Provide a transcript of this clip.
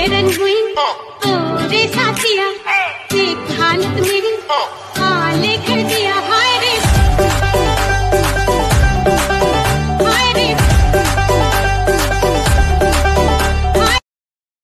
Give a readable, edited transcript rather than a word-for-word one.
हैरान हुई तो रे साथिया, देख हालत मेरी हाल कर दिया।